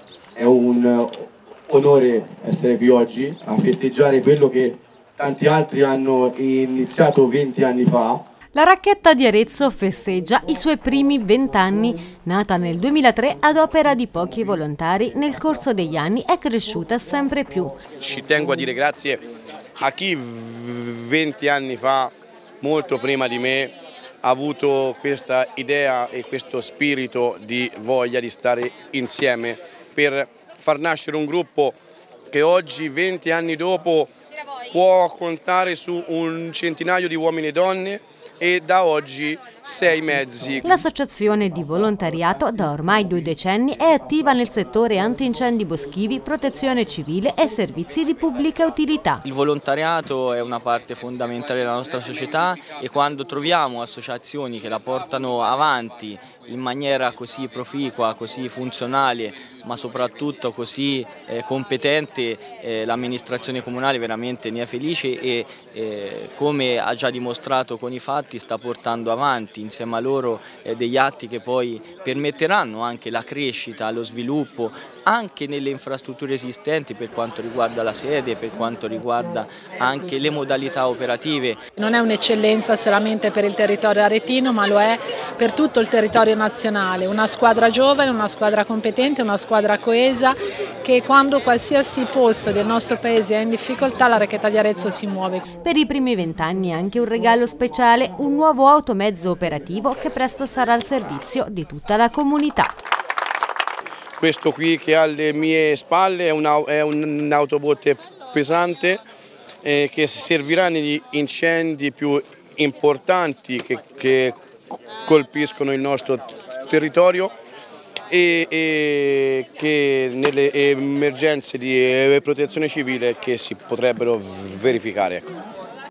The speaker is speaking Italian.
È un onore essere qui oggi a festeggiare quello che tanti altri hanno iniziato 20 anni fa. La Racchetta di Arezzo festeggia i suoi primi 20 anni. Nata nel 2003 ad opera di pochi volontari, nel corso degli anni è cresciuta sempre più. Ci tengo a dire grazie a chi 20 anni fa, molto prima di me, ha avuto questa idea e questo spirito di voglia di stare insieme per far nascere un gruppo che oggi, 20 anni dopo, può contare su un centinaio di uomini e donne e da oggi 6 mezzi. L'associazione di volontariato da ormai 2 decenni è attiva nel settore antincendi boschivi, protezione civile e servizi di pubblica utilità. Il volontariato è una parte fondamentale della nostra società e quando troviamo associazioni che la portano avanti in maniera così proficua, così funzionale, ma soprattutto così competente, l'amministrazione comunale veramente ne è felice e come ha già dimostrato con i fatti sta portando avanti insieme a loro degli atti che poi permetteranno anche la crescita, lo sviluppo anche nelle infrastrutture esistenti per quanto riguarda la sede, per quanto riguarda anche le modalità operative. Non è un'eccellenza solamente per il territorio aretino, ma lo è per tutto il territorio nazionale. Una squadra giovane, una squadra competente, una squadra coesa che quando qualsiasi posto del nostro paese è in difficoltà la Racchetta di Arezzo si muove. Per i primi 20 anni anche un regalo speciale, un nuovo automezzo operativo che presto sarà al servizio di tutta la comunità. Questo qui che ha alle mie spalle è un'autobotte pesante che servirà negli incendi più importanti che colpiscono il nostro territorio e che nelle emergenze di protezione civile che si potrebbero verificare.